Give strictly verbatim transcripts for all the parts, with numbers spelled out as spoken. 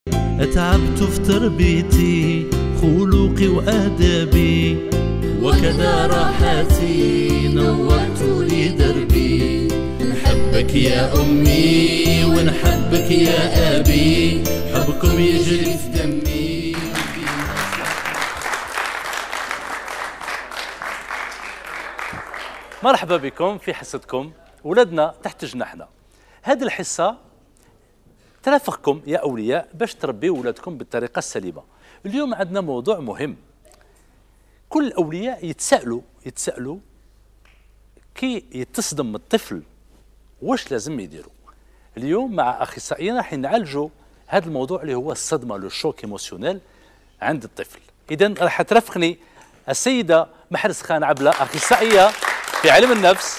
تعبت في تربيتي خلقي وآدابي، وكذا راحتي نورت لي دربي. نحبك يا أمي ونحبك يا أبي، حبكم يجري في دمي. مرحبا بكم في حصتكم ولدنا تحت جناحنا. هذه الحصة ترافقكم يا أولياء باش تربيوا ولادكم بالطريقة السليمة. اليوم عندنا موضوع مهم، كل الأولياء يتسألوا يتسألوا كي يتصدم الطفل واش لازم يديروا. اليوم مع أخصائيين راح نعالجوا هذا الموضوع اللي هو الصدمة، لو شوك ايموسيونيل عند الطفل. إذن راح ترافقني السيدة محرز خان عبلة، أخصائية في علم النفس.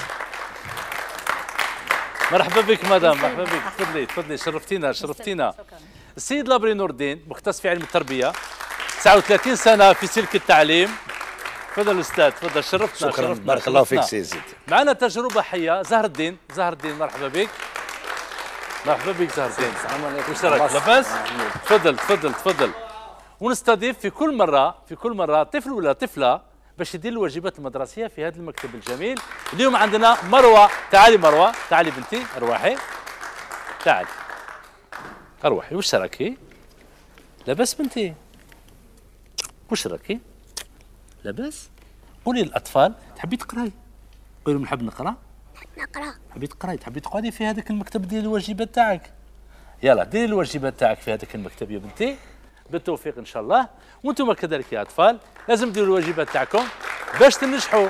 مرحبا بك مدام، مرحبا بك، تفضلي تفضلي، شرفتينا شرفتينا. السيد لابري نور الدين، مختص في علم التربية، تسعة وثلاثين سنة في سلك التعليم. تفضل أستاذ، تفضل، شرفتنا. شكرا، شرفتنا بارك الله فيك سي زيد. معنا تجربة حية، زهر الدين، زهر الدين مرحبا بك. مرحبا بك زهر الدين. السلام عليكم. وش راك لاباس؟ تفضل تفضل تفضل. ونستضيف في كل مرة في كل مرة طفل ولا طفلة باش يدير الواجبات المدرسية في هذا المكتب الجميل. اليوم عندنا مروة، تعالي مروة، تعالي بنتي، أرواحي. تعالي. أرواحي، وش راكي؟ لاباس بنتي؟ وش راكي؟ لاباس؟ قولي للأطفال، تحبي تقراي؟ قولي لهم نحب نقرا؟ نقرا. تحبي تقراي، تحبي تقعدي في هذاك المكتب ديال الواجبات تاعك. يلا ديري الواجبات تاعك في هذاك المكتب يا بنتي، بالتوفيق ان شاء الله. وانتم كذلك يا اطفال لازم ديروا الواجبات تاعكم باش تنجحوا.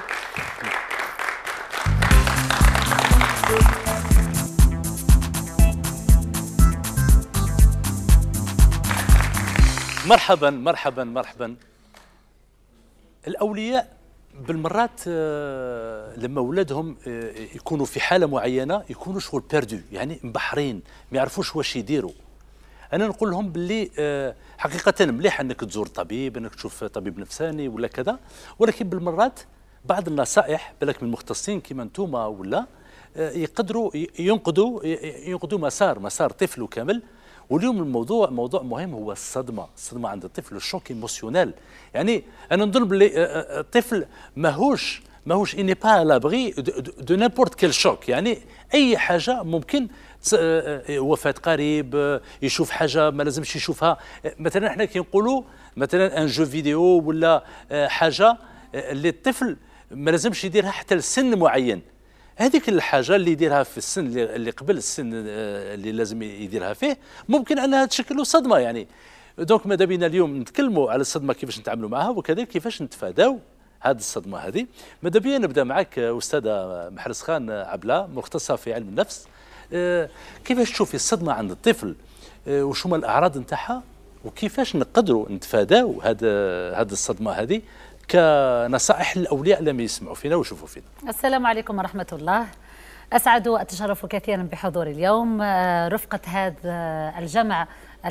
مرحبا مرحبا مرحبا. الاولياء بالمرات لما اولادهم يكونوا في حاله معينه يكونوا شغل بيردو، يعني مبحرين ما يعرفوش واش يديروا. انا نقول لهم باللي حقيقه مليح انك تزور طبيب، انك تشوف طبيب نفساني ولا كذا، ولكن بالمرات بعض النصائح بالك من مختصين كيما انتوما ولا يقدروا ينقذوا ينقذوا مسار مسار طفله كامل. واليوم الموضوع موضوع مهم، هو الصدمه، الصدمه عند الطفل، الشوك ايموسيونيل. يعني انا نظن باللي الطفل ماهوش ماهوش اني با لابغي دو نيمبورت كيل شوك، يعني اي حاجه ممكن، وفاه قريب، يشوف حاجه ما لازمش يشوفها. مثلا احنا كي نقولوا مثلا ان جو فيديو ولا حاجه اللي الطفل ما لازمش يديرها حتى لسن معين، هذيك الحاجه اللي يديرها في السن اللي قبل السن اللي لازم يديرها فيه ممكن انها تشكل له صدمه. يعني دونك ماذا بينا اليوم نتكلموا على الصدمه كيفاش نتعاملوا معها، وكذلك كيفاش نتفاداو هذه الصدمه هذه. ماذا بينا نبدا معك استاذه محرز خان عبله، مختصه في علم النفس. أه كيفاش تشوفي الصدمه عند الطفل، أه وشو هما الاعراض نتاعها، وكيفاش نقدروا نتفاداو هذا هذه الصدمه هذه كنصائح للاولياء لما يسمعوا فينا ويشوفوا فينا. السلام عليكم ورحمه الله. اسعد واتشرف كثيرا بحضوري اليوم رفقه هذا الجمع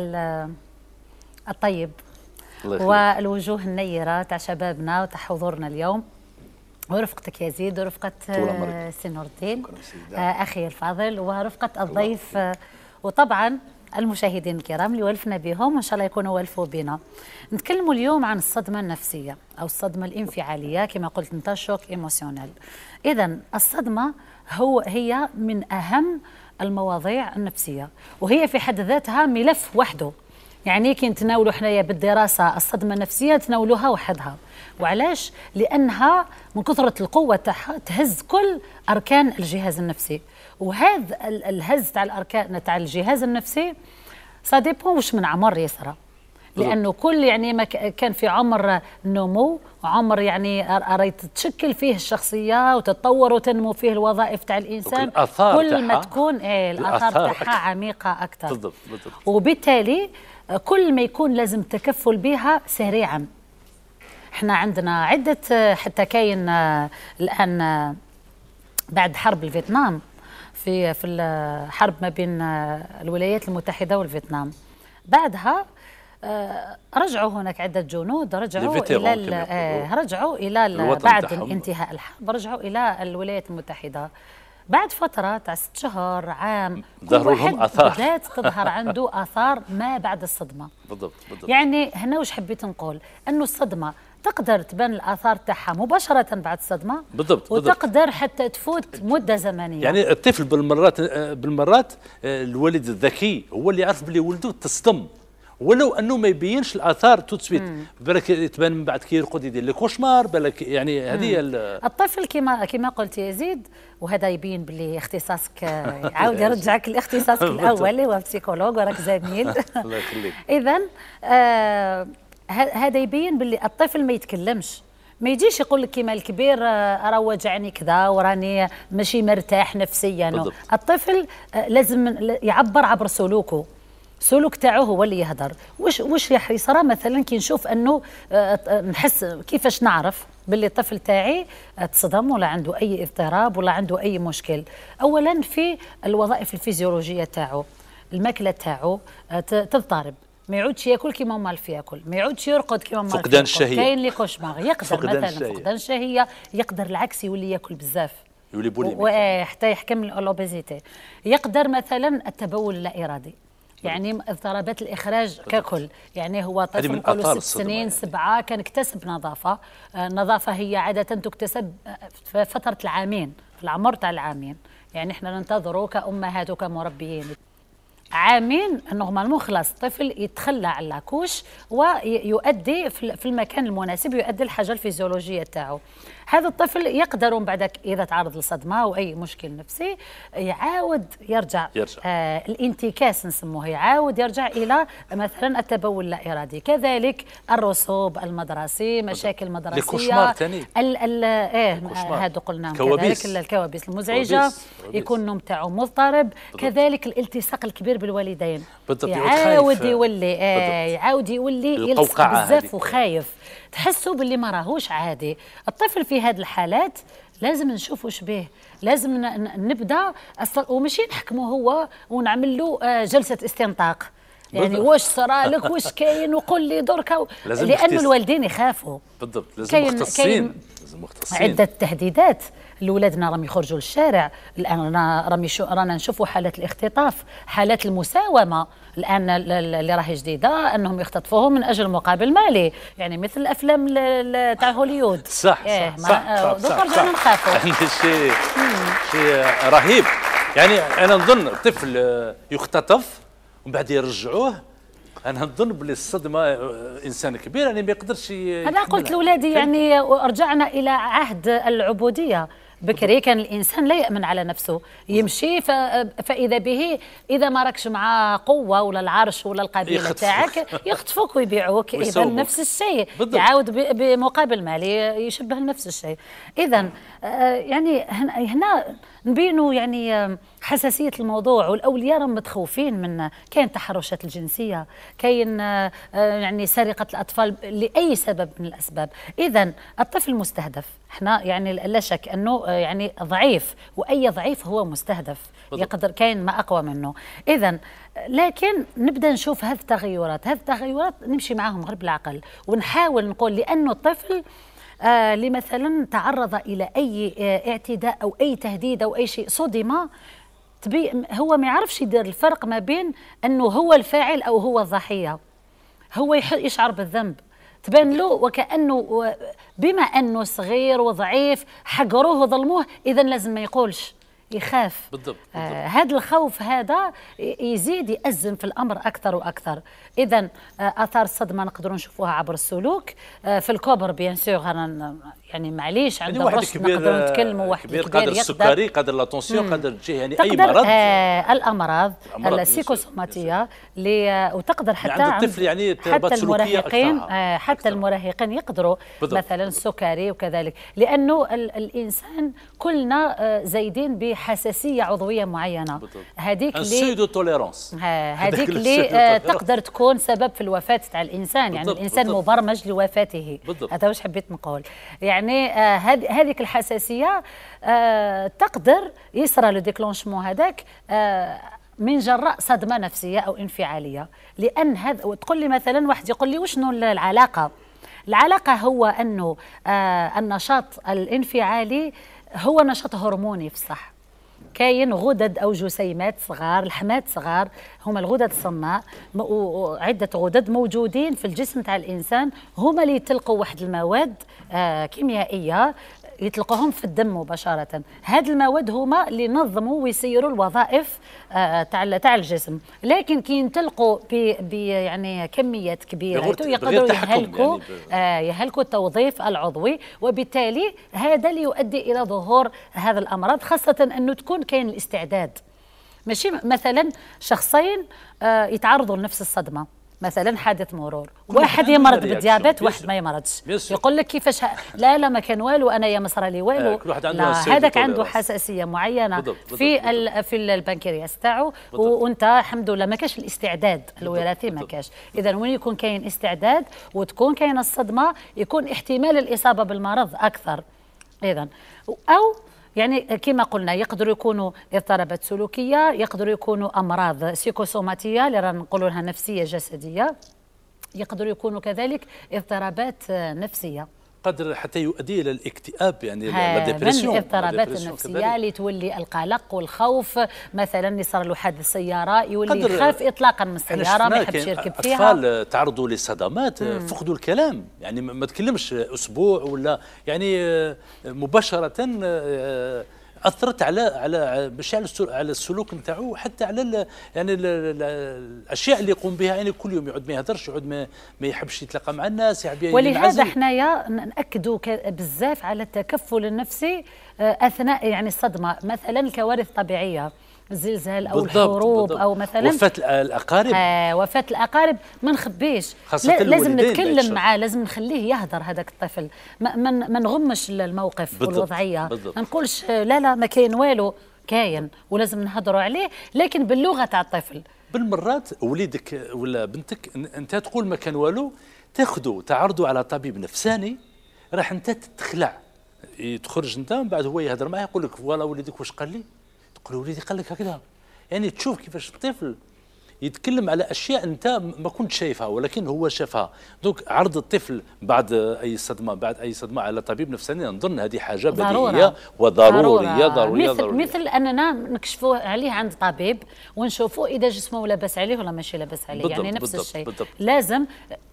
الطيب والوجوه النيره تاع شبابنا وتاع حضورنا اليوم، ورفقتك يزيد، ورفقه سي نور الدين اخي الفاضل، ورفقه الضيف، وطبعا المشاهدين الكرام اللي ولفنا بهم، وان شاء الله يكونوا ولفوا بنا. نتكلموا اليوم عن الصدمه النفسيه او الصدمه الانفعاليه كما قلت انت، شوك ايموسيونيل. اذا الصدمه هو هي من اهم المواضيع النفسيه، وهي في حد ذاتها ملف وحده. يعني كي نتناولوا حنايا بالدراسه الصدمه النفسيه نتناولوها وحدها. وعلاش؟ لانها من كثره القوه تاعها تهز كل اركان الجهاز النفسي، وهذا الهز تاع الاركان تاع الجهاز النفسي سا ديبون واش من عمر يسرى، لانه كل يعني ما كان في عمر النمو، عمر يعني راهي تتشكل فيه الشخصيه وتتطور وتنمو فيه الوظائف تاع الانسان، كل ما تكون ايه الاثار تاعها عميقه اكثر. بالضبط بالضبط. وبالتالي كل ما يكون لازم تكفل بها سريعا. احنا عندنا عده، حتى كاين الان بعد حرب الفيتنام، في في الحرب ما بين الولايات المتحده والفيتنام، بعدها رجعوا هناك عده جنود رجعوا الى رجعوا الى بعد انتهاء الحرب رجعوا الى الولايات المتحده. بعد فتره تاع ست شهور عام ظهروا لهم اثار بدات تظهر عنده اثار ما بعد الصدمه. بالضبط بالضبط. يعني هنا واش حبيت نقول انه الصدمه تقدر تبان الاثار تاعها مباشره بعد الصدمه بالضبط وتقدر بالضبط. حتى تفوت مده زمنيه. يعني الطفل بالمرات بالمرات الوالد الذكي هو اللي يعرف بلي ولده تصدم ولو انه ما يبينش الاثار تو سويت، بالك تبان من بعد كي يرقد يدير لك كوشمار بالك. يعني هذه الطفل كما كما قلت يزيد، وهذا يبين باللي اختصاصك يعاود يرجعك لاختصاصك الاول اللي هو بسيكولوج وراك زميل. الله يخليك. اذا آه هذا يبين باللي الطفل ما يتكلمش، ما يجيش يقول لك كيما الكبير راه وجعني كذا وراني ماشي مرتاح نفسيا. بالضبط. الطفل لازم يعبر عبر سلوكه، سلوك تاعو هو اللي يهدر. واش واش يصرى مثلا كي نشوف انه نحس كيفاش نعرف باللي الطفل تاعي تصدم ولا عنده اي اضطراب ولا عنده اي مشكل؟ اولا في الوظائف الفيزيولوجيه تاعو، الماكله تاعو تضطرب، ما يعودش ياكل كيما مالف ياكل، ما يعودش يرقد كيما مالف فقدان الشهيه، كاين لي كوشمار، يقدر مثلا فقدان الشهيه، يقدر العكس يولي ياكل بزاف يولي بوليميك حتى يحكم الاوبيزيتي، يقدر مثلا التبول اللا ارادي، يعني اضطرابات الاخراج ككل. يعني هو طفل نقولوا ست سنين يعني. سبعه كان اكتسب نظافه، النظافه هي عاده تكتسب في فتره العامين، في العمر تاع العامين. يعني احنا ننتظروا كامهات وكمربيين عامين نورمالمون خلاص الطفل يتخلى على اللاكوش ويؤدي في المكان المناسب، يؤدي الحاجه الفيزيولوجيه تاعو. هذا الطفل يقدر من بعد اذا تعرض لصدمه او اي مشكل نفسي يعاود يرجع, يرجع. آه الانتكاس نسموه، يعاود يرجع الى مثلا التبول اللا ارادي. كذلك الرسوب المدرسي، مشاكل مدرسيه، ال ال ايه هادو قلناهم كذلك الكوابيس المزعجه، يكون النوم تاعو مضطرب. كذلك الالتصاق الكبير بالوالدين، يعاود يولي آه يعاود يولي يلصق بزاف وخايف، تحسوا باللي ما راهوش عادي. الطفل في هذه الحالات لازم نشوف واش به، لازم نبدا وماشي نحكمه هو ونعمل له جلسه استنطاق، يعني واش صرا لك واش كاين وقول لي دركا و... لانه الوالدين يخافوا. بالضبط، لازم مختصين، لازم مختصين. عده تهديدات، الاولادنا راهم يخرجوا للشارع الان، رانا رانا نشوفوا حالات الاختطاف، حالات المساومه الان اللي راهي جديده، انهم يختطفوهم من اجل مقابل مالي، يعني مثل الافلام تاع هوليوود. صح صح صح دوكا رجعنا نخافوا. شيء شيء رهيب. يعني انا نظن الطفل يختطف ومن بعد يرجعوه، انا نظن بلي الصدمه انسان كبير يعني ما يقدرش. انا قلت لاولادي يعني رجعنا الى عهد العبوديه. بكري كان الانسان لا يامن على نفسه، يمشي فاذا به اذا ما راكش مع قوه ولا العرش ولا القبيله تاعك يخطفوك ويبيعوك. اذا نفس الشيء يعاود بمقابل مالي يشبه نفس الشيء. اذا يعني هنا نبينوا يعني حساسيه الموضوع، والاولياء راهم متخوفين من كاين التحرشات الجنسيه، كاين يعني سرقه الاطفال لاي سبب من الاسباب. اذا الطفل مستهدف، احنا يعني لا شك انه يعني ضعيف، واي ضعيف هو مستهدف، يقدر كاين ما اقوى منه. اذا لكن نبدا نشوف هذه التغيرات، هذه التغيرات نمشي معاهم غير بالعقل، ونحاول نقول لانه الطفل آه اللي مثلا تعرض الى اي آه اعتداء او اي تهديد او اي شيء، صدم، تبي هو ما يعرفش يدير الفرق ما بين انه هو الفاعل او هو الضحيه، هو يشعر بالذنب، تبان له وكانه بما انه صغير وضعيف حقروه وظلموه، اذا لازم ما يقولش، يخاف. بالضبط. آه هذا الخوف هذا يزيد يأزم في الامر اكثر واكثر. اذا آه اثار الصدمه نقدروا نشوفوها عبر السلوك، آه في الكبر بيان سور يعني معليش عند الرشد نقدروا نتكلموا، واحد كبير قادر السكري، قادر لا تونسيون، قادر تجيه يعني اي مرض، آه الامراض السيكوسوماتيه اللي وتقدر حتى عند الطفل يعني حتى المراهقين آه حتى أكثر. المراهقين يقدروا بالضبط. مثلا السكري وكذلك، لانه الانسان كلنا آه زايدين بحساسيه عضويه معينه، هذيك اللي سودو توليرانس، هذيك اللي آه تقدر تكون سبب في الوفاه تاع الانسان، يعني الانسان بالضبط. مبرمج لوفاته، هذا واش حبيت نقول. يعني هذيك آه الحساسيه آه تقدر يصرى لو ديكلونشمون هذاك آه من جراء صدمه نفسيه او انفعاليه. لان هذا تقول لي مثلا واحد يقول لي وشنو العلاقه؟ العلاقه هو انه آه النشاط الانفعالي هو نشاط هرموني في الصح، كاين غدد او جسيمات صغار، لحمات صغار، هما الغدد الصماء، وعده غدد موجودين في الجسم تاع الانسان، هما اللي يتلقوا واحد المواد آه كيميائيه يطلقوهم في الدم مباشرة. هاد المواد هما اللي ينظموا ويسيروا الوظائف آه تاع تاع الجسم، لكن كي ينطلقوا ب يعني كميات كبيرة يقدروا يهلكوا يعني آه يهلكوا التوظيف العضوي، وبالتالي هذا اللي يؤدي إلى ظهور هذا الأمراض، خاصة أنه تكون كاين الاستعداد. ماشي مثلا شخصين آه يتعرضوا لنفس الصدمة، مثلا حادث مرور، واحد يمرض بالديابet واحد ما يمرضش، يقول لك كيفاش لا لا ما كان والو انا يا ما صرا لي والو، لا هذاك عنده حساسيه معينه بالضبط بالضبط في بالضبط ال في البنكرياس تاعو، وانت الحمد لله ما كاش الاستعداد الوراثي ما كاش. اذا وين يكون كاين استعداد وتكون كاين الصدمه يكون احتمال الاصابه بالمرض اكثر. اذا او يعني كما قلنا يقدروا يكونوا اضطرابات سلوكيه، يقدروا يكونوا امراض سيكوسوماتيه اللي رانا نقولوا لها نفسيه جسديه، يقدروا يكونوا كذلك اضطرابات نفسيه قدر حتى يؤدي الى الاكتئاب، يعني لا ديبرسيون. الاضطرابات النفسيه اللي تولي القلق والخوف، مثلا يصير له حادث سياره يولي يخاف اطلاقا من السياره، ما يحبش يركب فيها. اطفال تعرضوا لصدمات فقدوا الكلام، يعني ما تكلمش اسبوع ولا يعني مباشره اثرت على على مش على على السلوك نتاعو، حتى على ال يعني ال ال الاشياء اللي يقوم بها، يعني كل يوم يعود ما يهدرش، يعود ما, ما يحبش يتلاقى مع الناس، يحب ينعزل. ولهذا حنايا ناكدوا بزاف على التكفل النفسي اثناء يعني الصدمه، مثلا الكوارث الطبيعيه، الزلزال او بالضبط الحروب بالضبط. او مثلا وفاه الاقارب. آه وفاه الاقارب ما نخبيش، لازم نتكلم معاه، لازم نخليه يهدر هذاك الطفل، ما, ما, ما نغمش الموقف بالضبط. والوضعيه بالضبط. ما نقولش لا لا ما كاين والو، كاين ولازم نهضروا عليه، لكن باللغه تاع الطفل. بالمرات وليدك ولا بنتك انت تقول ما كان والو، تاخذوا تعرضوا على طبيب نفساني، راح انت تخلع، تخرج انت من بعد هو يهضر معاه يقول لك فوالا وليدك واش قال لي؟ تقول وليدي قال لك هكذا، يعني تشوف كيفاش الطفل يتكلم على اشياء انت ما كنت شايفها ولكن هو شافها. دونك عرض الطفل بعد اي صدمه بعد اي صدمه على طبيب نفساني، نظن هذه حاجه بديهيه وضروريه ضروريه مثل ضرورية. مثل اننا نكشفوا عليه عند طبيب ونشوفوا اذا جسمه لاباس عليه ولا ماشي لاباس عليه، بالضبط يعني نفس الشيء بالضبط. لازم،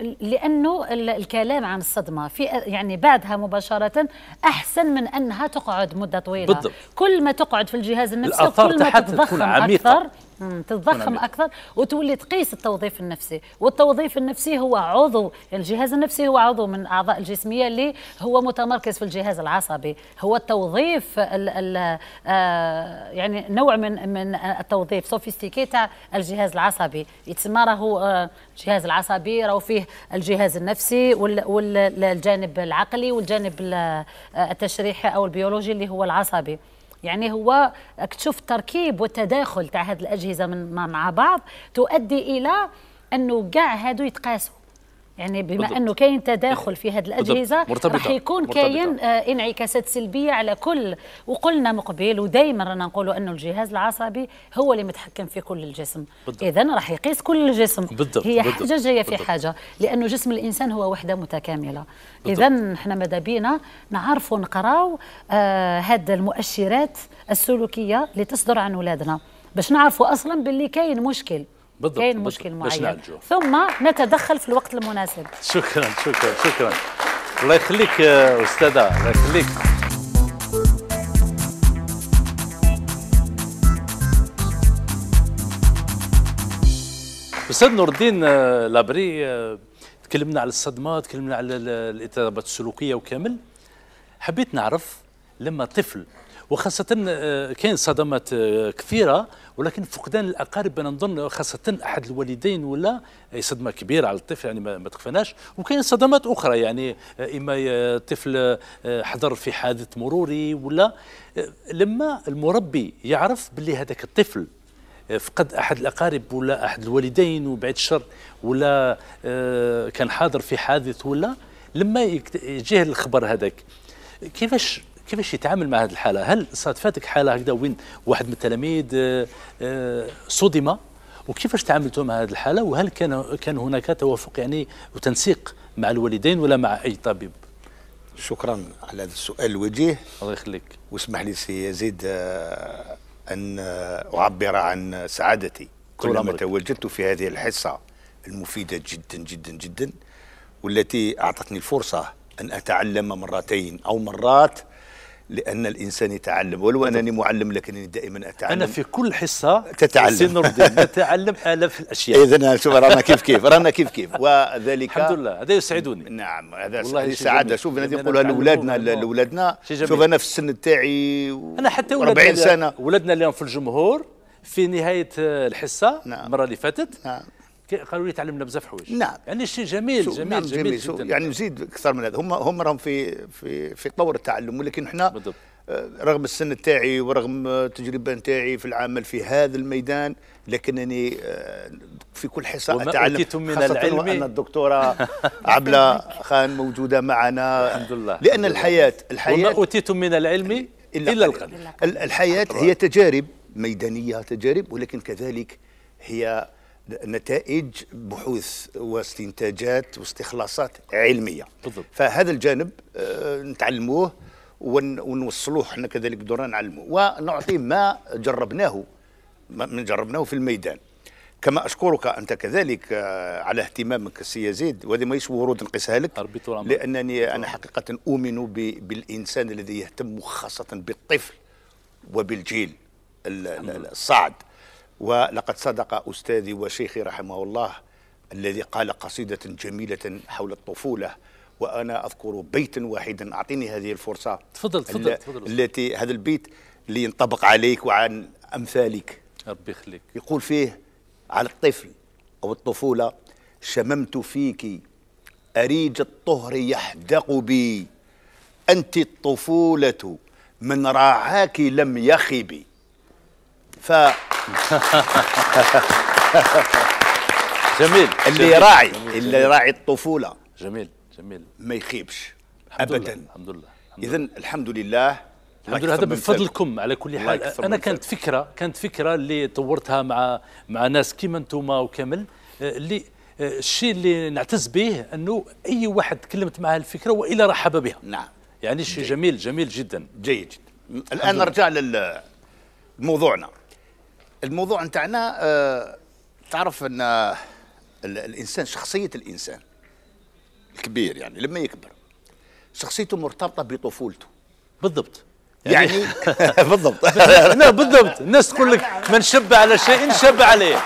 لانه الكلام عن الصدمه في يعني بعدها مباشره احسن من انها تقعد مده طويله بالضبط. كل ما تقعد في الجهاز النفسي كل ما تتضخم اكثر تتضخم اكثر، وتولي تقيس التوظيف النفسي، والتوظيف النفسي هو عضو، يعني الجهاز النفسي هو عضو من الاعضاء الجسميه اللي هو متمركز في الجهاز العصبي، هو التوظيف ال ال آه يعني نوع من من التوظيف سوفيستيكي تاع الجهاز العصبي، يتسمى راهو آه الجهاز العصبي راهو فيه الجهاز النفسي والجانب العقلي والجانب التشريحي او البيولوجي اللي هو العصبي. يعني هو تشوف التركيب والتداخل تاع هذه الأجهزة من مع بعض تؤدي إلى أنه كاع هادو يتقاسوا، يعني بما بالضبط. أنه كاين تداخل في هذه الأجهزة راح يكون كاين آه انعكاسات سلبية على كل. وقلنا مقبل ودائما رانا نقولوا أنه الجهاز العصبي هو اللي متحكم في كل الجسم، إذن راح يقيس كل الجسم بالضبط. هي بالضبط. حاجة جاية في بالضبط. حاجة، لأنه جسم الإنسان هو وحدة متكاملة، إذن احنا ماذا بينا نعرفوا نقراو آه هذه المؤشرات السلوكية اللي تصدر عن أولادنا باش نعرفوا أصلا باللي كاين مشكل بالضبط كاين مشكل معين، ثم نتدخل في الوقت المناسب. شكرا شكرا شكرا الله يخليك أستاذة، الله يخليك. أستاذ نور الدين لابري، تكلمنا على الصدمات، تكلمنا على الاضطرابات السلوكية وكامل. حبيت نعرف لما طفل، وخاصة كاين صدمات كثيرة، ولكن فقدان الأقارب أنا نظن خاصة أحد الوالدين ولا صدمة كبيرة على الطفل، يعني ما تخفناش. وكاين صدمات أخرى، يعني إما طفل حضر في حادث مروري، ولا لما المربي يعرف باللي هذاك الطفل فقد أحد الأقارب ولا أحد الوالدين وبعد الشر، ولا كان حاضر في حادث، ولا لما يجيه الخبر هذاك كيفاش كيفاش يتعامل مع هذه الحالة؟ هل صادفاتك حالة هكذا وين واحد من التلاميذ صدم، وكيفاش تعاملتوا مع هذه الحالة؟ وهل كان كان هناك توافق يعني وتنسيق مع الوالدين ولا مع أي طبيب؟ شكرا على هذا السؤال الوجيه، الله يخليك. واسمح لي سي يزيد أن أعبر عن سعادتي كلما تواجدت في هذه الحصة المفيدة جدا جدا جدا، والتي أعطتني الفرصة أن أتعلم مرتين أو مرات، لأن الإنسان يتعلم، ولو أنني معلم لكنني دائما أتعلم. أنا في كل حصة تتعلم سي نور الدين نتعلم آلاف الأشياء. إذن شوف رانا كيف كيف رانا كيف كيف وذلك الحمد لله هذا يسعدني. نعم هذا سعادة. شوف أنا نقولها لأولادنا لأولادنا شوف أنا في السن تاعي أنا حتى أربعين سنة ولادنا اليوم في الجمهور في نهاية الحصة نعم. المرة اللي فاتت نعم. قالوا لي تعلمنا بزاف حوايج. نعم يعني شيء جميل جميل نعم جميل, جميل جدا. يعني نزيد اكثر من هذا. هم هم راهم في في في طور التعلم، ولكن احنا بالضبط. رغم السن تاعي ورغم التجربه نتاعي في العمل في هذا الميدان، لكنني في كل حصه اتعلم، من خاصه العلم وان الدكتوره عبله خان موجوده معنا. الحمد لله. لان الحياه الحياه وما اوتيتم من العلم الا, إلا القليل. الحياه هي تجارب ميدانيه، تجارب، ولكن كذلك هي نتائج بحوث واستنتاجات واستخلاصات علميه. بالضبط. فهذا الجانب آه نتعلموه ونوصلوه احنا كذلك بدورنا نعلموه ونعطي ما جربناه من جربناه في الميدان. كما اشكرك انت كذلك آه على اهتمامك السي يزيد، وهذه ماهيش ورود نقيسها لك، لانني انا حقيقه اؤمن بالانسان الذي يهتم خاصه بالطفل وبالجيل الصاعد. ولقد صدق أستاذي وشيخي رحمه الله الذي قال قصيدة جميلة حول الطفولة، وأنا أذكر بيتا واحدا. أعطيني هذه الفرصة. تفضل تفضل تفضل. التي هذا البيت اللي ينطبق عليك وعن أمثالك. ربي يخليك. يقول فيه على الطفل أو الطفولة: شممت فيك أريج الطهر يحدق بي، أنت الطفولة من راعاك لم يخب. ف جميل. اللي جميل. راعي جميل. اللي راعي الطفولة جميل جميل ما يخيبش الحمد ابدا. لله. الحمد لله. اذا الحمد لله الحمد لله. هذا بفضلكم على كل حال. انا كانت فكره كانت فكره اللي طورتها مع مع ناس كيما انتم وكامل، اللي الشيء اللي نعتز به انه اي واحد تكلمت معه الفكره والا رحب بها. نعم يعني شيء جميل جميل جدا. جيد جدا. الان نرجع لموضوعنا. الموضوع نتاعنا آه تعرف ان الانسان، شخصيه الانسان الكبير يعني لما يكبر شخصيته مرتبطه بطفولته. بالضبط يعني, يعني بالضبط. لا بالضبط. الناس تقول لك من شب على شيء شب عليه.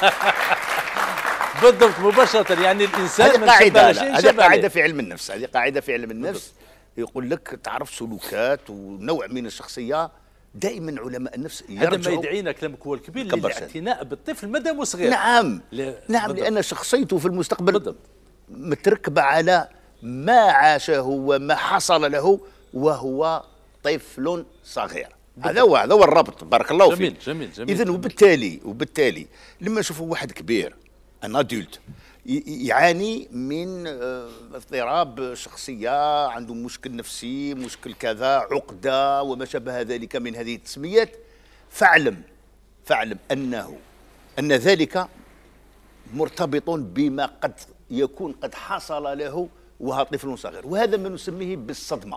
بالضبط مباشره. يعني الانسان من شب على شيء هذه قاعده في علم النفس. هذه قاعده في علم النفس. يقول لك تعرف سلوكات ونوع من الشخصيه. دائما علماء النفس هذا ما يدعينا كلامك هو الكبير للاعتناء بالطفل مادام صغير. نعم ل... نعم بالضبط. لان شخصيته في المستقبل بالضبط. متركبه على ما عاشه وما حصل له وهو طفل صغير. هذا هو هذا هو الربط. بارك الله فيك. جميل جميل جميل. اذا وبالتالي وبالتالي لما نشوفوا واحد كبير ان ادولت يعاني من اضطراب شخصية، عنده مشكل نفسي، مشكل كذا، عقدة وما شابه ذلك من هذه التسميات، فاعلم فاعلم أنه أن ذلك مرتبط بما قد يكون قد حصل له وهو طفل صغير، وهذا ما نسميه بالصدمة.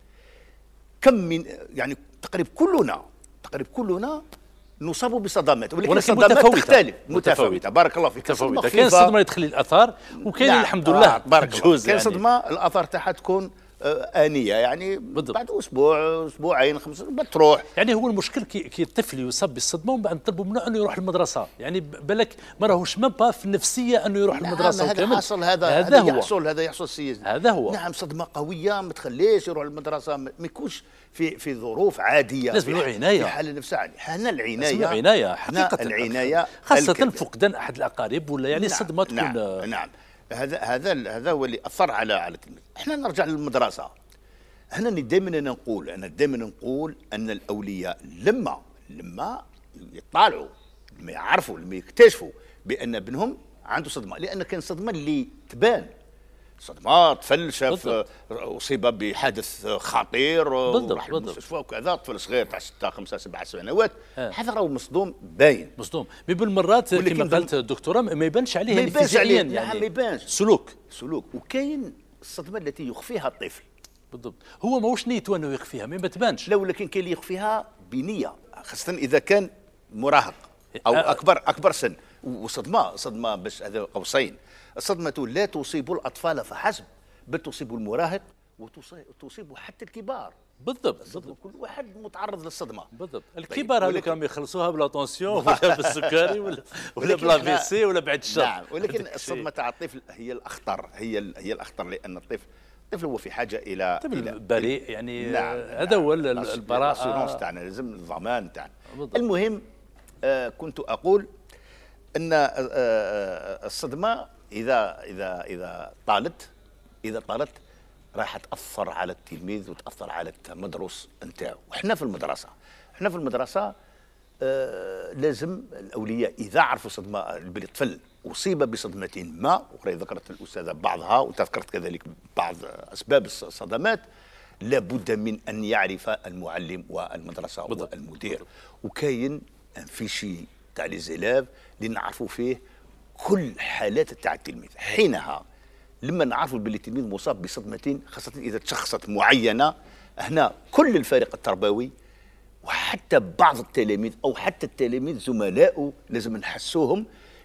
كم من يعني تقريبا كلنا تقريبا كلنا نصاب بصدمات، ولكن الصدمات متفاوتة. تختلف متفاوتة. بارك الله فيك. متفاوتة. كاين صدمة يدخل الأثار وكاين نعم. الحمد لله آه بارك الله. كاين يعني. صدمة الأثار تاعها تكون آه آنية، يعني بالضبط. بعد أسبوع أسبوعين خمسة بتروح. يعني هو المشكل كي, كي الطفل يصاب بالصدمة ومن بعد نطلبوا منه أنه يروح المدرسة، يعني بالك ما راهوش مابا في النفسية أنه يروح نعم المدرسة. هذا حصل. هذا هذا هو. يحصل هذا يحصل سياسي. هذا هو. نعم صدمة قوية ما تخليش يروح المدرسة، ما يكونش في في ظروف عادية. لازم له عناية. في حالة نفسها عادية. هنا العناية. لازم عناية حقيقة. العناية خاصة فقدان أحد الأقارب ولا يعني الصدمة تكون. نعم نعم. هذا هذا هذا هو اللي أثر على على التلميذ. احنا نرجع للمدرسة. هنا دائما نقول أنا دائما نقول أن الأولياء لما لما يطالعوا لما يعرفوا لما يكتشفوا بأن ابنهم عنده صدمة، لأن كان صدمة اللي تبان صدمة طفل شاف أصيب بحادث خطير وراح المستشفى وكذا، طفل صغير تاع ستة خمسة سبعة سنوات، هذا راهو مصدوم باين. مصدوم بالمرات كما قالت الدكتورة ما يبانش عليه يعني فيزيائيا. يعني ما يبانش سلوك سلوك. وكاين الصدمة التي يخفيها الطفل. بالضبط. هو ماهوش نيته انه يخفيها، ما تبانش. لا ولكن كاين اللي يخفيها بنيه، خاصه اذا كان مراهق او اكبر اكبر سن. وصدمه صدمه باش هذا قوسين، الصدمه لا تصيب الاطفال فحسب، بل تصيب المراهق وتصيب حتى الكبار. بالضبط بالضبط، كل واحد متعرض للصدمه. بالضبط. الكبار هذوك راهم يخلصوها بلا طونسيون ولا بالسكري ولا ولا بلا في سي ولا بعد الشر. نعم، ولكن الصدمه تاع الطفل هي الاخطر، هي هي الاخطر، لان الطفل الطفل هو في حاجه الى الى بريء يعني. نعم هذا هو البراءه تاعنا، لازم الضمان تاعنا. المهم آه كنت اقول ان آه آه الصدمه اذا اذا اذا طالت اذا طالت راح تاثر على التلميذ وتاثر على التمدرس نتاعو. وحنا في المدرسه احنا في المدرسه آه لازم الاولياء اذا عرفوا صدمه بلي طفل اصيب بصدمه ما، وقد ذكرت الاستاذه بعضها وتذكرت كذلك بعض اسباب الصدمات، لابد من ان يعرف المعلم والمدرسه والمدير. وكاين فيشي تاع لي زيلاف اللي نعرفوا فيه كل حالات تاع التلميذ. حينها لما نعرفوا باللي التلميذ مصاب بصدمتين، خاصه اذا تشخصت معينه، هنا كل الفريق التربوي وحتى بعض التلاميذ او حتى التلاميذ زملائه لازم نحسوهم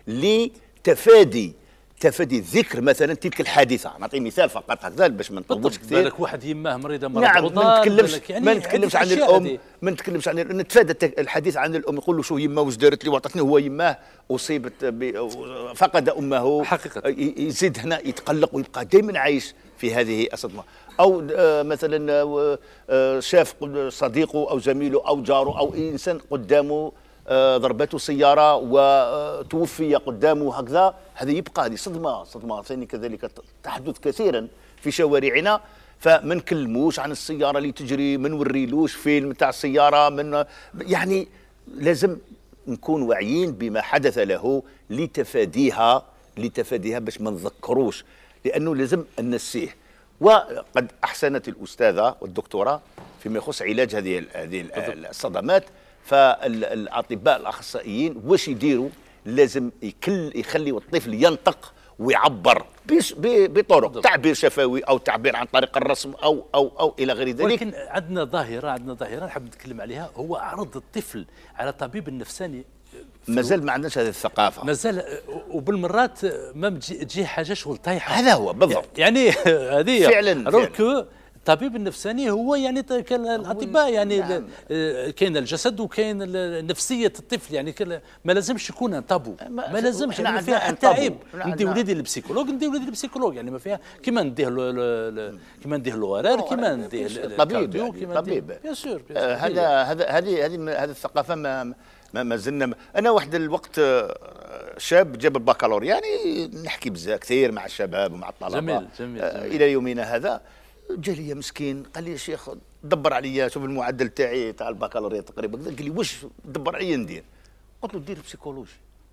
لتفادي تفادي ذكر مثلا تلك الحادثه. نعطي مثال فقط هكذا باش ما نطولش كثير. بالك واحد يماه مريضه مرض نعم، ما نتكلمش يعني ما نتكلمش عن الام، ما نتكلمش عن نتفادى الحديث عن الام. يقول له شو يماه واش دارت لي وعطتني، هو يماه اصيبت فقد امه حقيقه، يزيد هنا يتقلق ويبقى دائما عايش في هذه الصدمه. او مثلا شاف صديقه او زميله او جاره او انسان قدامه ضربته سيارة وتوفي قدامه هكذا، هذا يبقى هذه صدمة صدمة ثانية كذلك تحدث كثيرا في شوارعنا. فما نكلموش عن السيارة اللي تجري، ما نوريلوش فيلم تاع السيارة، من يعني لازم نكون واعيين بما حدث له لتفاديها لتفاديها باش ما نذكروش، لأنه لازم ننسيه. وقد أحسنت الأستاذة والدكتورة فيما يخص علاج هذه هذه الصدمات. فالاطباء الاخصائيين واش يديروا؟ لازم يكل يخلي الطفل ينطق ويعبر بطرق تعبير شفوي او تعبير عن طريق الرسم او او او الى غير ذلك. ولكن عندنا ظاهره عندنا ظاهره نحب نتكلم عليها، هو عرض الطفل على الطبيب النفساني. مازال ما عندناش هذه الثقافه، مازال، وبالمرات ما تجي حاجه شغل طايحه. هذا هو بالضبط يعني هذه فعلا, فعلاً. الطبيب النفساني هو يعني الاطباء يعني نعم. كاين الجسد وكاين نفسيه الطفل، يعني ما لازمش يكون طابو، ما لازمش يعني ما فيها حتى عيب. ندي وليدي للبسيكولوج، ندي وليدي للبسيكولوج، يعني ما فيها كيما نديه كيما نديه للغرار، كيما نديه الطبيب كيما طبيب بيان سور. هذا هذا هذه هذه هذه الثقافه ما ما زلنا. انا واحد الوقت شاب جاب البكالوريا، يعني نحكي بزاف كثير مع الشباب ومع الطلبه. جميل جميل, جميل. الى يومنا هذا جا لي مسكين قال لي يا شيخ دبر عليا، شوف المعدل تاعي تاع البكالوريا تقريبا، قال لي واش دبر عليا ندير؟ قلت له دير بسيكولوجي.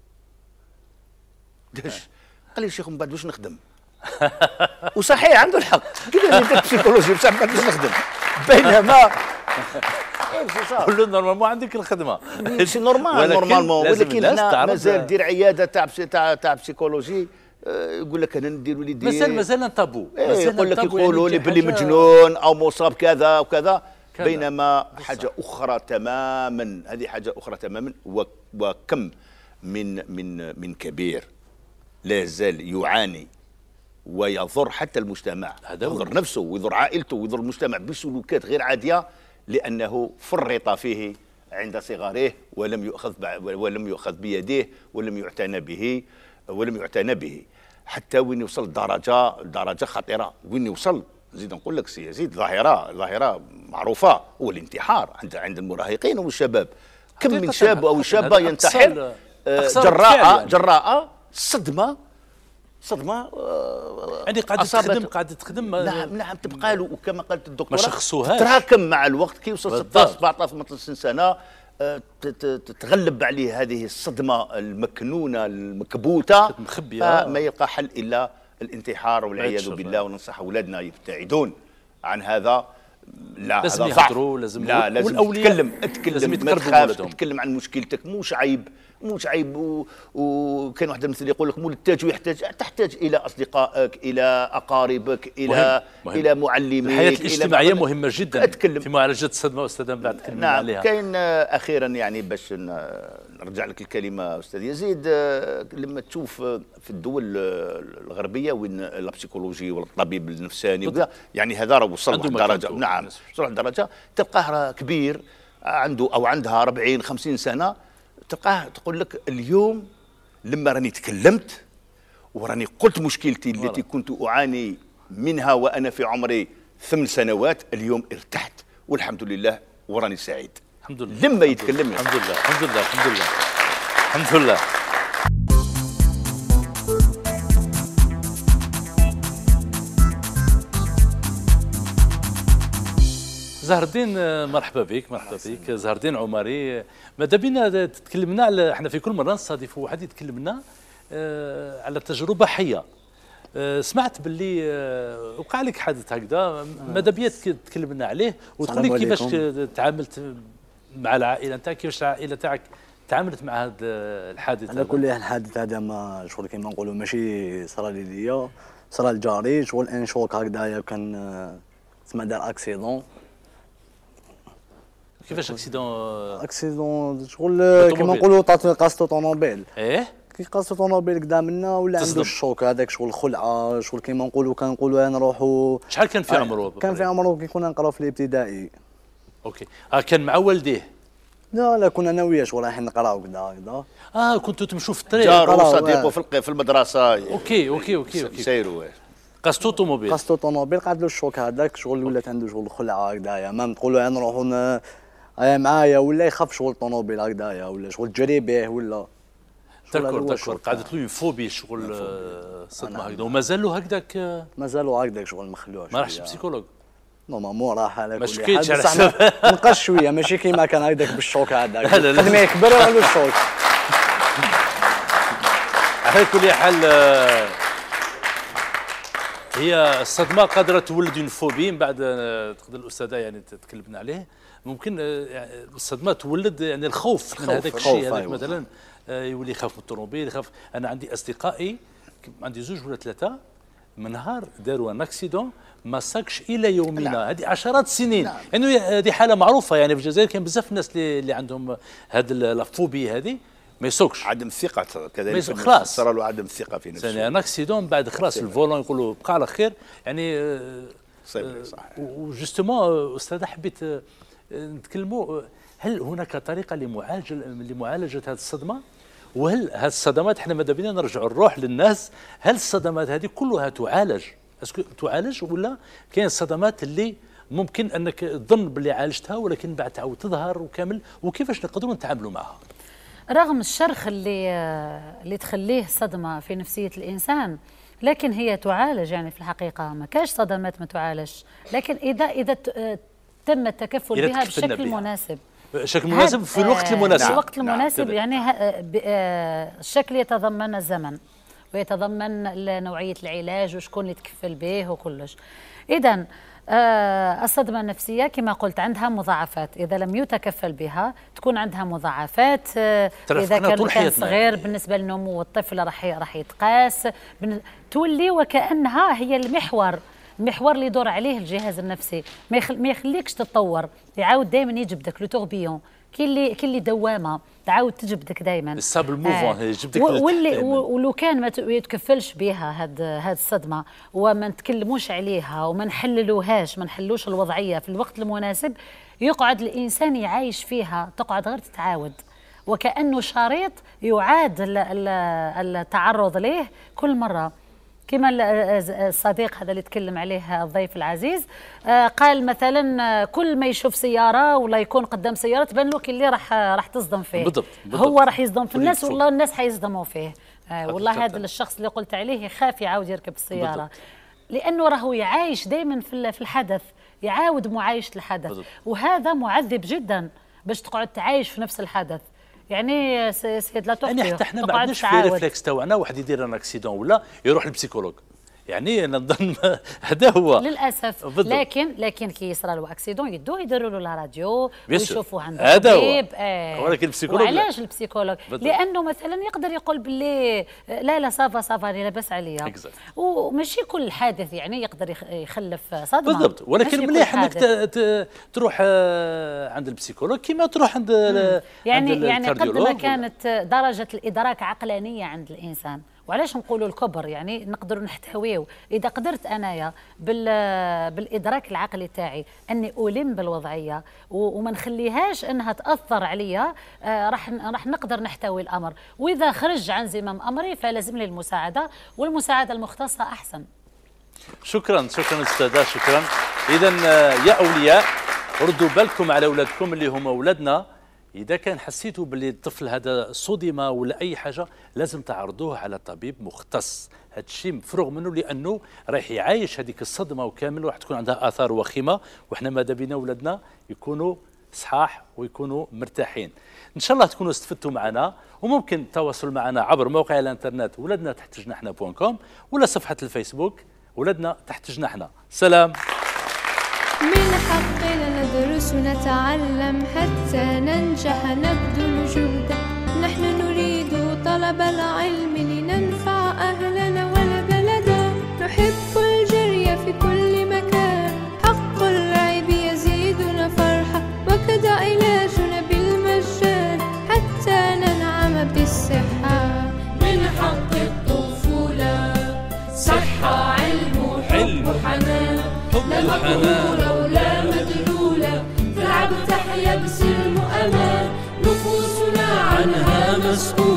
داش قال لي يا شيخ من بعد واش نخدم؟ وصحيح عنده الحق، قال لي دير بسيكولوجي بصح من بعد واش نخدم؟ بينما كله نورمالمون عندك الخدمه سي نورمال نورمالمون، ولكن انا مازال دير عياده تاع تاع تاع بسيكولوجي يقول لك انا ندير وليدي مازال مازال طابو. يقول لك يقولوا لي بلي مجنون او مصاب كذا وكذا، بينما حاجه اخرى تماما. هذه حاجه اخرى تماما. وكم من من من كبير لا يزال يعاني ويضر حتى المجتمع، يضر نفسه ويضر عائلته ويضر المجتمع بسلوكات غير عاديه، لانه فرط فيه عند صغره ولم يؤخذ ولم يؤخذ بيده ولم يعتنى به ولم يعتنى به، حتى وين يوصل درجه درجه خطيره. وين يوصل زيد نقول لك سي يزيد ظاهره ظاهره معروفه، هو الانتحار عند عند المراهقين والشباب. كم من شاب او شابه ينتحر جراء جراء صدمه صدمه يعني قاعده تخدم قاعده تخدم نعم نعم تبقى له. وكما قالت الدكتوره ما شخصوهاش، تتراكم مع الوقت كي يوصل ستة عشر سبعة عشر ثمانية عشر سنه، تتغلب عليه هذه الصدمه المكنونه المكبوته، فما يلقى حل الا الانتحار والعياذ بالله. وننصح اولادنا يبتعدون عن هذا. لا لازم هذا ضعف. يهضروا، لازم لا لازم تتكلم تتكلم ما تخافش، تتكلم عن مشكلتك، موش عيب مش عيب. وكان واحد المثل يقول لك مول التاج يحتاج تحتاج الى اصدقائك، الى اقاربك، الى مهم. مهم. الى معلميك. الحياه الاجتماعيه مهمه جدا أتكلم. في معالجه الصدمه استاذ بعد تكلمنا نعم عليها. كاين اخيرا يعني باش نرجع لك الكلمه استاذ يزيد، لما تشوف في الدول الغربيه وين البسيكولوجي والطبيب النفساني يعني هذا راه وصل لواحد الدرجه. نعم وصل لواحد الدرجه تلقاه راه كبير عنده او عندها أربعين خمسين سنه، تلقاه تقول لك اليوم لما راني تكلمت وراني قلت مشكلتي التي كنت اعاني منها وانا في عمري ثمان سنوات، اليوم ارتحت والحمد لله وراني سعيد. الحمد لله لما يتكلم. الحمد لله الحمد لله الحمد لله الحمد لله. زهر الدين مرحبا بك. مرحبا بك زهر الدين عمري. ماذا بينا تتكلمنا على، احنا في كل مره نستضيفوا واحد يتكلم لنا على تجربه حيه. سمعت باللي وقع لك حادث هكذا، ماذا بيا تتكلم لنا عليه وتقول لي كيفاش تعاملت مع العائله نتاعك، كيفاش العائله تاعك تعاملت مع هذا الحادث؟ على كل حال الحادث هذا ما شغل كيما نقولوا ماشي صرا لي ليا، صرا لجاري شغل ان شوك هكذايا، كان تسمى دار اكسيدون. كيفاش اكسيدون؟ اكسيدون شغل كيما نقولوا قاصتو طوموبيل. ايه كي قاصتو طوموبيل قدام منا ولا عنده الشوك هذاك شغل خلعه، شغل كيما نقولوا كنقولوا نروحوا. شحال كان في عمره؟ كان في عمره كي كنا نقراو في الابتدائي. اوكي. اه كان مع والديه؟ لا لا كنا انا وياه شغل رايحين نقراو كذا هكذا. اه كنتوا تمشوا في الطريق؟ جارو صديقه في في المدرسه. اوكي اوكي اوكي اوكي. سيروا قاصتو طوموبيل. قاصتو طوموبيل قعد له الشوك هذاك شغل ولات عنده شغل خلعه هكذايا، ما تقولوا نروحوا معايا ولا يخاف شغل طوموبيل هكذايا ولا شغل تجري به ولا. داكور داكور. قعدت له فوبي شغل صدمه هكذا ومازال له هكذاك؟ مازالوا هكذاك شغل ما خلوهاش. ما راحش بسيكولوج؟ نورمالمون راح على كل حال بصح نقص شويه ماشي كيما كان هكذاك بالشوك هذاك. قد ما يكبر عنده الشوك. على كل حال هي الصدمه قادره تولد اون فوبي. من بعد تقدر الاستاذه يعني تكلمنا عليه، ممكن الصدمه تولد يعني الخوف من هذاك الشيء هذاك. مثلا يولي يخاف من الطوموبيل، يخاف. انا عندي اصدقائي عندي زوج ولا ثلاثه من نهار داروا ان اكسيدون ما ساكش الى يومنا. هذه عشرات السنين. نعم. يعني هذه حاله معروفه يعني في الجزائر، كاين بزاف الناس اللي, اللي عندهم هذه الفوبي هذه ما يسوقش. عدم الثقه كذلك خلاص صار له عدم الثقه في نفسه. يعني ان اكسيدون بعد خلاص الفولون يقولوا بقى على خير يعني. صحيح صح. وجوستومون استاذ حبيت نتكلموا، هل هناك طريقه لمعالجه لمعالجه هذه الصدمه؟ وهل هذه الصدمات احنا ماذا بينا نرجعوا الروح للناس، هل الصدمات هذه كلها تعالج؟ اسكو تعالج ولا كاين الصدمات اللي ممكن انك تظن باللي عالجتها ولكن بعد تعاود تظهر وكامل، وكيفاش نقدروا نتعاملوا معها؟ رغم الشرخ اللي اللي تخليه صدمه في نفسيه الانسان، لكن هي تعالج. يعني في الحقيقه ما كاش صدمات ما تعالج، لكن اذا اذا تم التكفل بها بشكل مناسب. بشكل مناسب في الوقت المناسب. في الوقت المناسب. نعم. يعني الشكل يتضمن الزمن ويتضمن نوعيه العلاج وشكون اللي يتكفل به وكلش. اذا آه الصدمه النفسيه كما قلت عندها مضاعفات، اذا لم يتكفل بها تكون عندها مضاعفات. آه اذا كان كان صغير بالنسبه لنمو الطفل راح راح يتقاس، تولي وكانها هي المحور المحور اللي يدور عليه الجهاز النفسي، ما يخل... ما يخليكش تتطور، يعاود دائما يجبدك لو توربيون. كاين اللي كاين اللي دوامه تعاود تجبدك دائما الساب الموفون يجبدك. واللي ولو كان ما يتكفلش بها هاد هاد الصدمه وما نتكلموش عليها وما نحللوهاش، ما نحلوش الوضعيه في الوقت المناسب، يقعد الانسان يعايش فيها، تقعد غير تتعاود وكانه شريط يعاد التعرض ليه كل مره. كما الصديق هذا اللي تكلم عليه الضيف العزيز قال مثلا كل ما يشوف سياره ولا يكون قدام سياره تبان له كي اللي راح راح تصدم فيه. بالضبط. بالضبط. هو راح يصدم في الناس والله الناس حيصدموا فيه. والله هذا الشخص اللي قلت عليه يخاف يعاود يركب السياره. بالضبط. لانه راهو يعايش دائما في في الحدث، يعاود معايشه الحدث. بالضبط. وهذا معذب جدا باش تقعد تعايش في نفس الحدث. يعني سيد لا تخطئ. يعني حتى احنا ما عندناش في ريفلكس تاعنا واحد يدير ان اكسيدون ولا يروح للبسيكولوج. يعني نظن هذا هو للاسف. بالضبط. لكن لكن كي يصرى له اكسيدون يدوه يديروا له لا راديو بيسو. ويشوفوا عنده هذا هو. طبيب. آه. ولكن البسيكولوج لا. وعلاش البسيكولوج؟ بالضبط. لانه مثلا يقدر يقول باللي لا لا صافا صافا راني لاباس عليا، Exactly. وماشي كل حادث يعني يقدر يخ- يخلف صدمه. بالضبط. ولكن ماشي كل مليح انك حادث. ت- ت- تروح آه، عند البسيكولوج كما تروح عند ال- يعني عند يعني قد الكارديولوج ما ولا- كانت درجه الادراك عقلانيه عند الانسان. وعلاش نقولوا الكبر؟ يعني نقدروا نحتويو. اذا قدرت انايا بال بالادراك العقلي تاعي اني الم بالوضعيه و- وما نخليهاش انها تاثر عليا، آه راح راح نقدر نحتوي الامر. واذا خرج عن زمام امري فلازم لي المساعده، والمساعده المختصه احسن. شكرا شكرا استاذه، شكرا. اذا يا اولياء ردوا بالكم على اولادكم اللي هما اولادنا. اذا كان حسيتوا باللي الطفل هذا صدم ولا اي حاجه لازم تعرضوه على طبيب مختص. هذا الشيء مفروغ منه لانه رايح يعايش هذيك الصدمه وكامل راح تكون عندها اثار وخيمه، وحنا ماذا بينا اولادنا يكونوا صحاح ويكونوا مرتاحين. ان شاء الله تكونوا استفدتوا معنا، وممكن التواصل معنا عبر موقع الانترنت ولدنا تحت جناحنا بوان كوم ولا صفحه الفيسبوك ولدنا تحت جناحنا. سلام. من حقنا ندرس ونتعلم حتى ننجح نبذل جهدا. نحن نريد طلب العلم لننفع أهلنا والبلدا. نحب الجري في كل مكان، حق اللعب يزيدنا فرحة، وكذا علاجنا بالمجان حتى ننعم بالصحة. من حق الطفولة صحة علم وحب وحنان، لا مقهورة ولا مدلولة، تلعب تحيا بسلم وأمان، نفوسنا عنها مسؤولة.